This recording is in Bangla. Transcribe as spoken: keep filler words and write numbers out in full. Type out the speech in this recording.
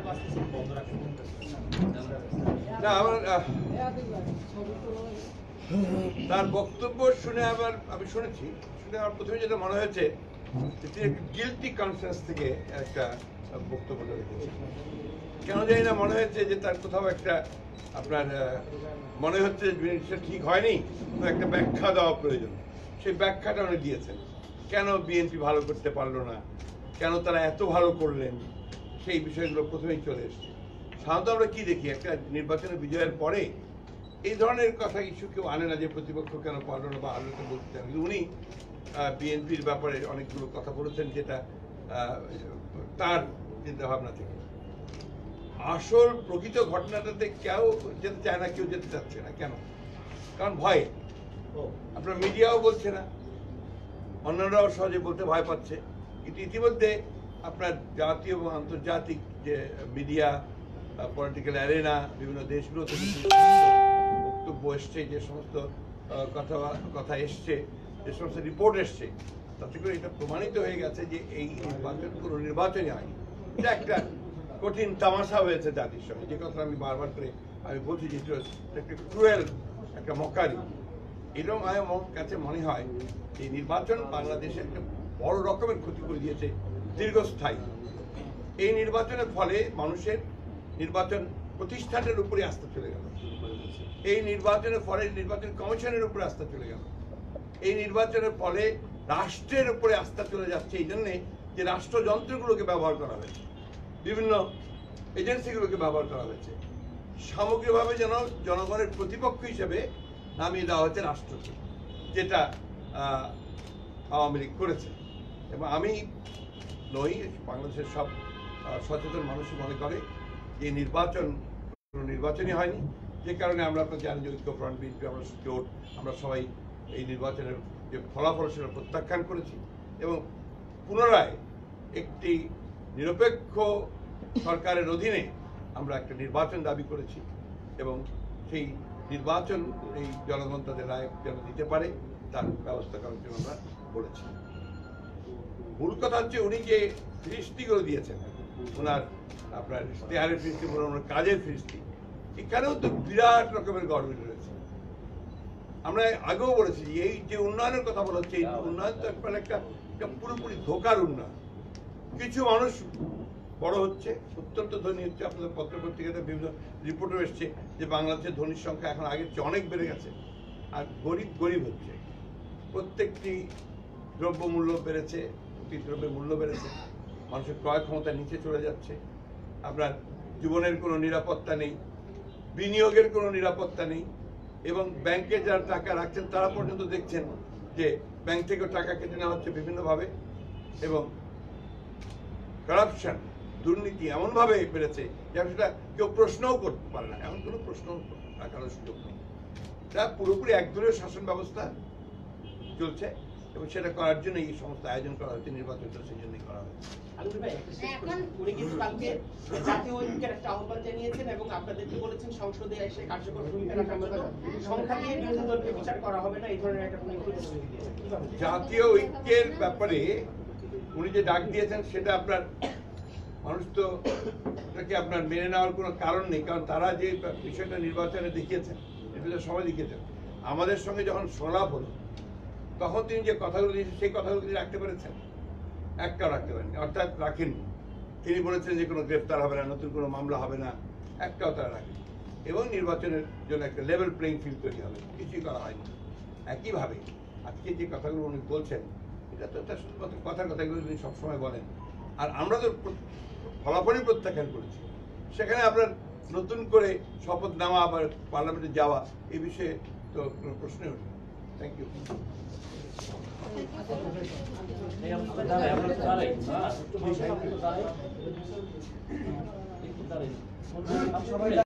না আমার তার বক্তব্য শুনে আবার আমি শুনেছি শুনে আমার প্রথমে যেটা মনে হয়েছে তিনি একটা গিলটি কনসিয়াস থেকে একটা বক্তব্য রেখেছেন। কেন জানি না মনে হয়েছে যে তার কোথাও একটা আপনার মনে হচ্ছে জিনিসটা ঠিক হয়নি, তো একটা ব্যাখ্যা দেওয়া প্রয়োজন। সেই ব্যাখ্যাটা উনি দিয়েছেন, কেন বিএনপি ভালো করতে পারলো না, কেন তারা এত ভালো করলেন, সেই বিষয়গুলো প্রথমেই চলে এসছে। সাধারণত আমরা কি দেখি, একটা নির্বাচনের বিজয়ের পরে এই ধরনের কথা ইস্যু কেউ আনে না যে প্রতিপক্ষ কেন পারলো না বা আলোচনা বলতে চান। কিন্তু উনি বিএনপির ব্যাপারে অনেকগুলো কথা বলেছেন যেটা তার চিন্তাভাবনা থেকে। আসল প্রকৃত ঘটনাটাতে কেউ যেতে চায় না, কেউ যেতে চাচ্ছে না। কেন? কারণ ভয়ে। আপনার মিডিয়াও বলছে না, অন্যরাও সহজে বলতে ভয় পাচ্ছে। কিন্তু ইতিমধ্যে আপনার জাতীয় এবং আন্তর্জাতিক যে মিডিয়া, পলিটিক্যাল অ্যারেনা, বিভিন্ন দেশগুলোতে বক্তব্য এসছে, যে সমস্ত কথা কথা এসছে, যে সমস্ত রিপোর্ট এসছে, তাতে করে এটা প্রমাণিত হয়ে গেছে যে এই নির্বাচন কোনো নির্বাচনই হয়নি। এটা একটা কঠিন তামাশা হয়েছে জাতির সঙ্গে, যে কথা আমি বারবার করে আমি বলছি যে একটা ক্রুয়েল একটা মকারি। এরকম আমার কাছে মনে হয় এই নির্বাচন বাংলাদেশে একটা বড় রকমের ক্ষতি করে দিয়েছে, দীর্ঘস্থায়ী। এই নির্বাচনের ফলে মানুষের নির্বাচন প্রতিষ্ঠানের উপরে আস্থা চলে গেল, এই নির্বাচনের ফলে নির্বাচন কমিশনের উপরে আস্থা চলে গেল, এই নির্বাচনের ফলে রাষ্ট্রের উপরে আস্থা চলে যাচ্ছে। এই জন্যে যে রাষ্ট্রযন্ত্রগুলোকে ব্যবহার করা হয়েছে, বিভিন্ন এজেন্সিগুলোকে ব্যবহার করা হয়েছে, সামগ্রিকভাবে যেন জনগণের প্রতিপক্ষ হিসেবে নামিয়ে দেওয়া হয়েছে রাষ্ট্রকে, যেটা আওয়ামী লীগ করেছে। এবং আমি নই, বাংলাদেশের সব সচেতন মানুষই মনে করে যে নির্বাচন কোনো নির্বাচনই হয়নি। যে কারণে আমরা আপনার জানি যে ঐক্যফ্রন্ট, বিএনপি, আমরা জোট, আমরা সবাই এই নির্বাচনের যে ফলাফল সেটা প্রত্যাখ্যান করেছি এবং পুনরায় একটি নিরপেক্ষ সরকারের অধীনে আমরা একটা নির্বাচন দাবি করেছি এবং সেই নির্বাচন এই জনগণ তাদের রায় যেন দিতে পারে তার ব্যবস্থা করার জন্য আমরা বলেছি। মূল কথা হচ্ছে উনি যে ফিরিস্তিগুলো দিয়েছেন, ওনার আপনার ইশতেহারের ফিরিস্তি, ওনার কাজের ফিরিস্তি, এখানেও তো বিরাট রকমের গড়বড় রয়েছে। আমরা আগেও বলেছি যে এই যে উন্নয়নের কথা বলা হচ্ছে, এই উন্নয়ন তো একটা একটা পুরোপুরি ধোকার উন্নয়ন। কিছু মানুষ বড় হচ্ছে, অত্যন্ত ধনী হচ্ছে। আপনাদের পত্র পত্রিকাতে বিভিন্ন রিপোর্টও এসছে যে বাংলাদেশের ধনীর সংখ্যা এখন আগের চেয়ে অনেক বেড়ে গেছে, আর গরিব গরিব হচ্ছে। প্রত্যেকটি দ্রব্যমূল্য বেড়েছে, প্রতি দ্রব্যের মূল্য বেড়েছে, মানুষের ক্রয় ক্ষমতা নিচে চলে যাচ্ছে। আপনার জীবনের কোনো নিরাপত্তা নেই, বিনিয়োগের কোনো নিরাপত্তা নেই, এবং ব্যাংকে যারা টাকা রাখছেন তারা পর্যন্ত দেখছেন যে ব্যাংক থেকেও টাকা কেটে নেওয়া হচ্ছে বিভিন্নভাবে, এবং করাপশন, দুর্নীতি এমনভাবে বেড়েছে যে সেটা কেউ প্রশ্নও করতে পারে না, এমন কোনো প্রশ্ন রাখার সুযোগ নেই। তা পুরোপুরি একদলীয় শাসন ব্যবস্থা চলছে এবং সেটা করার জন্য এই সমস্ত আয়োজন করা হয়েছে, নির্বাচনটা সেই জন্যই করা হয়েছে। উনি কিন্তু কালকে জাতীয় ঐক্যের একটা আহ্বান জানিয়েছেন এবং আপনাদেরকে বলেছেন সংসদে এসে কার্যকর ভূমিকা রাখার জন্য সংখ্যা দিয়ে বিরোধী দলকে বিচার করা হবে না, এই ধরনের একটা প্রতিশ্রুতি দিয়েছেন। জাতীয় ঐক্যের ব্যাপারে উনি যে ডাক দিয়েছেন সেটা আপনার মানুষ তো এটাকে আপনার মেনে নেওয়ার কোনো কারণ নেই, কারণ তারা যে বিষয়টা নির্বাচনে দেখিয়েছেন, এটা সবাই দেখিয়েছেন। আমাদের সঙ্গে যখন সংলাপ হলো তখন তিনি যে কথাগুলো দিয়েছেন সেই কথাগুলো তিনি রাখতে পেরেছেন, একটাও রাখতে পারেননি, অর্থাৎ রাখেননি। তিনি বলেছেন যে কোনো গ্রেফতার হবে না, নতুন কোনো মামলা হবে না, একটাও তারা রাখেন, এবং নির্বাচনের জন্য একটা লেভেল প্লেইং ফিল্ড তৈরি হবে, কিছুই করা হয়নি। একইভাবে আজকে যে কথাগুলো উনি বলছেন এটা তো তার শুধুমাত্র কথার কথাগুলো তিনি সবসময় বলেন, আর আমরা তো ফলাফলই প্রত্যাখ্যান করেছি। সেখানে আপনার নতুন করে শপথ নেওয়া আবার পার্লামেন্টে যাওয়া এই বিষয়ে তো কোনো প্রশ্নই ওঠে না। Thank you.